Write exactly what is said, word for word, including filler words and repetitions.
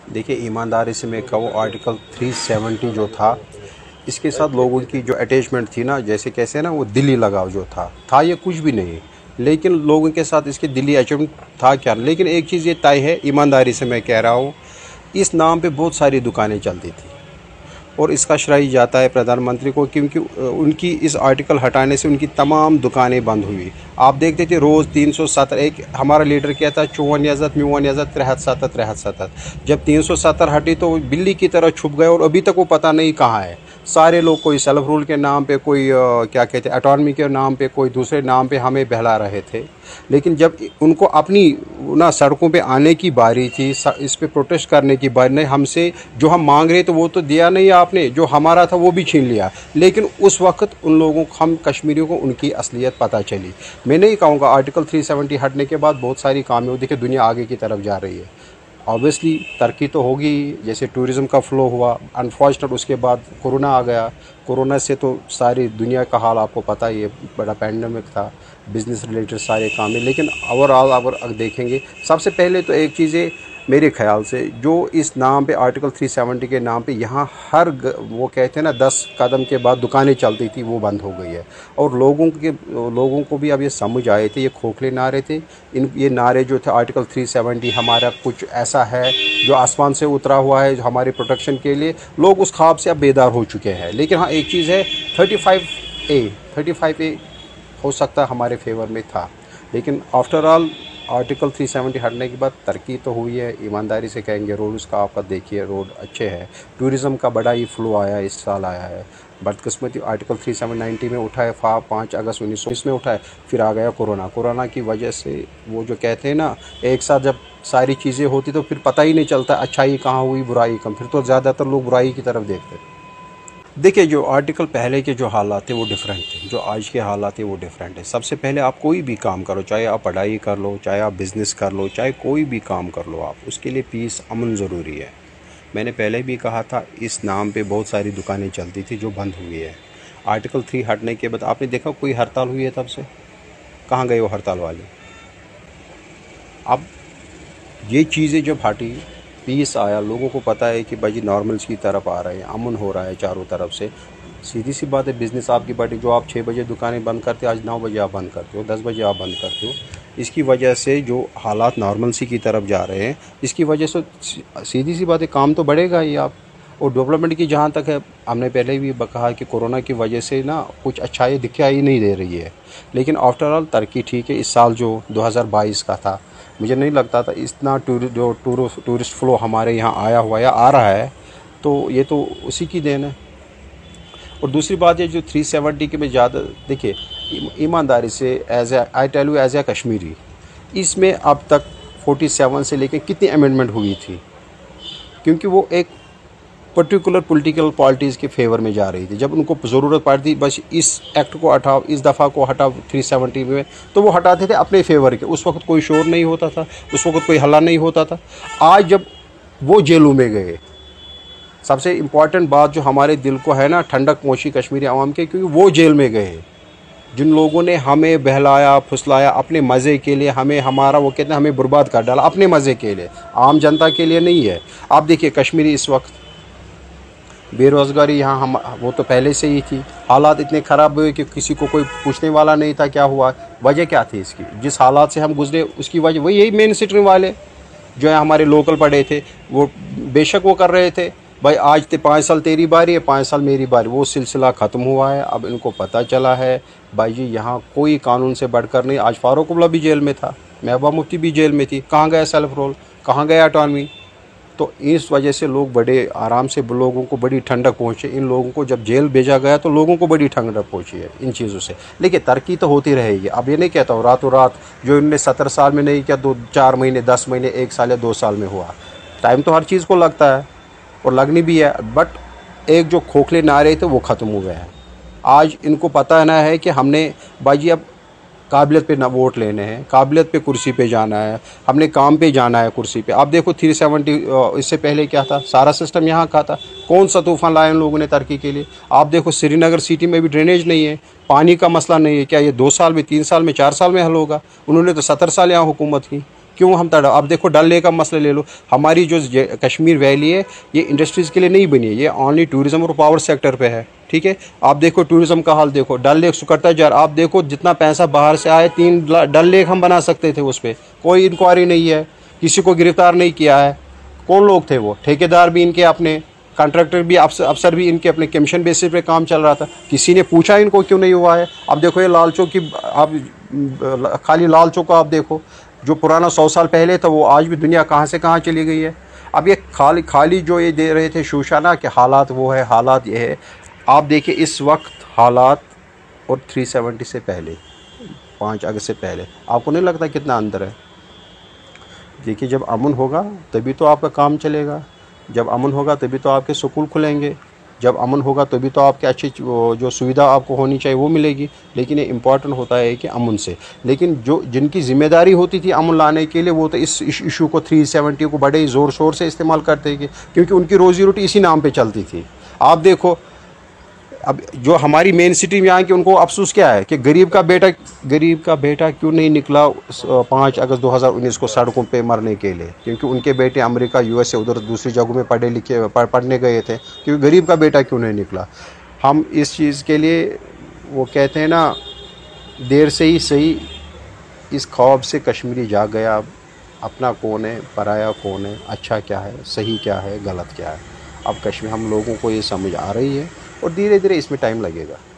देखिए, ईमानदारी से मैं कहूँ, आर्टिकल तीन सौ सत्तर जो था, इसके साथ लोगों की जो अटैचमेंट थी ना, जैसे कैसे ना वो दिली लगाव जो था था ये कुछ भी नहीं, लेकिन लोगों के साथ इसके दिली अटैचमेंट था क्या। लेकिन एक चीज़ ये तय है, ईमानदारी से मैं कह रहा हूँ, इस नाम पे बहुत सारी दुकानें चलती थी और इसका श्रेय जाता है प्रधानमंत्री को, क्योंकि उनकी इस आर्टिकल हटाने से उनकी तमाम दुकानें बंद हुई। आप देखते थे रोज़ तीन सौ सत्तर, एक हमारा लीडर क्या था, चौवन यजत म्यूवन यजत त्रेहत सत्तर त्रेहत सत्तर, जब तीन सौ सत्तर हटी तो बिल्ली की तरह छुप गए और अभी तक वो पता नहीं कहाँ है। सारे लोग कोई सेल्फ रूल के नाम पे, कोई आ, क्या कहते हैं अटॉर्मी के नाम पे, कोई दूसरे नाम पे हमें बहला रहे थे। लेकिन जब उनको अपनी ना सड़कों पे आने की बारी थी, इस पे प्रोटेस्ट करने की बारी, नहीं हमसे जो हम मांग रहे थे वो तो दिया नहीं आपने, जो हमारा था वो भी छीन लिया। लेकिन उस वक्त उन लोगों को, हम कश्मीरियों को उनकी असलियत पता चली। मैं नहीं कहूँगा, आर्टिकल तीन सौ सत्तर हटने के बाद बहुत सारी कामयाबी, देखिए दुनिया आगे की तरफ जा रही है। ऑब्वियसली तरक्की तो होगी, जैसे टूरिज़्म का फ़्लो हुआ, अनफॉर्चुनेट उसके बाद कोरोना आ गया। कोरोना से तो सारी दुनिया का हाल आपको पता ही है, बड़ा पैंडमिक था, बिज़नेस रिलेटेड सारे काम है। लेकिन ओवरऑल अगर देखेंगे, सबसे पहले तो एक चीज़ है मेरे ख्याल से, जो इस नाम पे आर्टिकल तीन सौ सत्तर के नाम पे यहाँ हर ग, वो कहते हैं ना दस कदम के बाद दुकानें चलती थी, वो बंद हो गई है। और लोगों के लोगों को भी अब ये समझ आए थे, ये खोखले नारे थे, इन ये नारे जो थे आर्टिकल तीन सौ सत्तर हमारा कुछ ऐसा है जो आसमान से उतरा हुआ है, जो हमारे प्रोटेक्शन के लिए, लोग उस ख्वाब से अब बेदार हो चुके हैं। लेकिन हाँ एक चीज़ है, thirty five A thirty five A हो सकता है हमारे फेवर में था, लेकिन आफ्टर ऑल आर्टिकल तीन सौ सत्तर हटने के बाद तरक्की तो हुई है। ईमानदारी से कहेंगे, रोड उसका आपका देखिए, रोड अच्छे हैं, टूरिज़्म का बड़ा ही फ्लो आया है, इस साल आया है। बदकिस्मती आर्टिकल तीन सौ नब्बे में उठा है, फा पाँच अगस्त उन्नीस सौ में उठा है, फिर आ गया कोरोना। कोरोना की वजह से वो जो कहते हैं ना, एक साथ जब सारी चीज़ें होती तो फिर पता ही नहीं चलता अच्छाई कहाँ हुई, बुराई कम, फिर तो ज़्यादातर लोग बुराई की तरफ देखते हैं। देखिए, जो आर्टिकल पहले के जो हालात थे वो डिफरेंट थे, जो आज के हालात थे वो डिफरेंट है। सबसे पहले आप कोई भी काम करो, चाहे आप पढ़ाई कर लो, चाहे आप बिज़नेस कर लो, चाहे कोई भी काम कर लो आप, उसके लिए पीस अमन ज़रूरी है। मैंने पहले भी कहा था, इस नाम पे बहुत सारी दुकानें चलती थी जो बंद हुई है। आर्टिकल थ्री हटने के बाद आपने देखा कोई हड़ताल हुई है तब से? कहाँ गए वो हड़ताल वाले? अब ये चीज़ें जब हटी, पीस आया, लोगों को पता है कि भाई नॉर्मल्स की तरफ आ रहे हैं, अमन हो रहा है चारों तरफ से। सीधी सी बात है, बिज़नेस आपकी पार्टी, जो आप छः बजे दुकानें बंद करते हो, आज नौ बजे आप बंद करते हो, दस बजे आप बंद करते हो। इसकी वजह से जो हालात नॉर्मल सी की तरफ जा रहे हैं, इसकी वजह से सीधी सी बात है, काम तो बढ़ेगा ही आप। और डेवलपमेंट की जहाँ तक है, हमने पहले भी कहा कि कोरोना की वजह से ना कुछ अच्छाई दिखाई नहीं दे रही है, लेकिन आफ्टर ऑल तरक्की ठीक है। इस साल जो दो हज़ार बाईस का था, मुझे नहीं लगता था इतना टूर जो टूर टूरिस्ट फ्लो हमारे यहाँ आया हुआ या आ रहा है, तो ये तो उसी की देन है। और दूसरी बात ये जो तीन सौ सत्तर के में ज़्यादा, देखिए ईमानदारी से, as a I tell you as a Kashmiri, इसमें अब तक सैंतालीस से लेकर कितनी अमेंडमेंट हुई थी, क्योंकि वो एक पर्टिकुलर पॉलिटिकल पार्टीज़ के फेवर में जा रही थी। जब उनको ज़रूरत पड़ती बस इस एक्ट को हटाओ, इस दफ़ा को हटाओ तीन सौ सत्तर में, तो वो हटाते थे अपने फेवर के। उस वक्त कोई शोर नहीं होता था, उस वक्त कोई हल्ला नहीं होता था। आज जब वो जेलों में गए, सबसे इम्पॉर्टेंट बात जो हमारे दिल को है ना, ठंडक पहुँची कश्मीरी आवाम के, क्योंकि वो जेल में गए जिन लोगों ने हमें बहलाया फुसलाया अपने मज़े के लिए, हमें हमारा वो कहते हैं हमें बर्बाद कर डाला अपने मज़े के लिए, आम जनता के लिए नहीं है। आप देखिए कश्मीरी इस वक्त बेरोज़गारी यहाँ हम वो तो पहले से ही थी, हालात इतने ख़राब हुए कि किसी को कोई पूछने वाला नहीं था क्या हुआ, वजह क्या थी इसकी। जिस हालात से हम गुजरे उसकी वजह वही यही मेन स्ट्रीम वाले जो है हमारे लोकल पड़े थे, वो बेशक वो कर रहे थे भाई आज ते पाँच साल तेरी बारी है, पाँच साल मेरी बारी, वो सिलसिला ख़त्म हुआ है। अब इनको पता चला है भाई जी यहाँ कोई कानून से बढ़कर नहीं। आज फारूक अब्दुल्ला भी जेल में था, महबूबा मुफ्ती भी जेल में थी, कहाँ गया सेल्फ रोल, कहाँ गया ऑटोनॉमी। तो इस वजह से लोग बड़े आराम से, लोगों को बड़ी ठंडक पहुँचे। इन लोगों को जब जेल भेजा गया तो लोगों को बड़ी ठंडक पहुँची है इन चीज़ों से। लेकिन तरक्की तो होती रहेगी। अब ये नहीं कहता हूँ रातों रात जो इनने सत्तर साल में नहीं किया, दो चार महीने दस महीने एक साल या दो साल में हुआ। टाइम तो हर चीज़ को लगता है और लगनी भी है, बट एक जो खोखले नारे थे वो ख़त्म हो गए हैं। आज इनको पता ना है कि हमने बाजी अब काबिलियत पे ना वोट लेने हैं, काबिलियत पे कुर्सी पे जाना है, हमने काम पे जाना है कुर्सी पे। आप देखो तीन सौ सत्तर इससे पहले क्या था, सारा सिस्टम यहाँ का था। कौन सा तूफान लाए उन लोगों ने तरक्की के लिए। आप देखो श्रीनगर सिटी में भी ड्रेनेज नहीं है, पानी का मसला नहीं है। क्या ये दो साल में, तीन साल में, चार साल में हल होगा? उन्होंने तो सत्तर साल यहाँ हुकूमत की, क्यों हम तड़ा। अब देखो डल लेक का मसला ले लो, हमारी जो कश्मीर वैली है ये इंडस्ट्रीज़ के लिए नहीं बनी है, ये ओनली टूरिज़्म और पावर सेक्टर पे है, ठीक है। आप देखो टूरिज़्म का हाल देखो, डल लेक सुकड़ता जा रहा। आप देखो जितना पैसा बाहर से आए, तीन डल लेक हम बना सकते थे, उस पर कोई इंक्वायरी नहीं है, किसी को गिरफ्तार नहीं किया है। कौन लोग थे वो? ठेकेदार भी इनके अपने, कॉन्ट्रैक्टर भी, अफसर भी इनके अपने कमीशन बेसिस पे काम चल रहा था। किसी ने पूछा इनको क्यों नहीं हुआ है? अब देखो ये लाल चौक की, आप खाली लाल चौक को आप देखो, जो पुराना सौ साल पहले था वो आज भी दुनिया कहाँ से कहाँ चली गई है। अब ये खाली खाली जो ये दे रहे थे शूशाना कि हालात वो है, हालात ये है। आप देखिए इस वक्त हालात और तीन सौ सत्तर से पहले, पाँच अगस्त से पहले, आपको नहीं लगता कितना अंदर है? देखिए जब अमन होगा तभी तो आपका काम चलेगा, जब अमन होगा तभी तो आपके स्कूल खुलेंगे, जब अमन होगा तभी तो आपके अच्छी जो सुविधा आपको होनी चाहिए वो मिलेगी। लेकिन ये इम्पॉर्टेंट होता है कि अमन से, लेकिन जो जिनकी जिम्मेदारी होती थी अमन लाने के लिए वो तो इस इशू को तीन सौ सत्तर को बड़े ज़ोर शोर से इस्तेमाल करते थे, क्योंकि उनकी रोज़ी रोटी इसी नाम पे चलती थी। आप देखो अब जो हमारी मेन सिटी में यहाँ की, उनको अफसोस क्या है कि गरीब का बेटा गरीब का बेटा क्यों नहीं निकला पाँच अगस्त दो हज़ार उन्नीस को सड़कों पे मरने के लिए, क्योंकि उनके बेटे अमेरिका, यूएसए, उधर दूसरी जगहों में पढ़े लिखे पढ़ने गए थे, क्योंकि गरीब का बेटा क्यों नहीं निकला। हम इस चीज़ के लिए, वो कहते हैं ना, देर से ही सही, इस ख्वाब से कश्मीरी जाग गया। अब अपना कौन है, पराया कौन है, अच्छा क्या है, सही क्या है, गलत क्या है। अब कश्मीर हम लोगों को ये समझ आ रही है और धीरे धीरे इसमें टाइम लगेगा।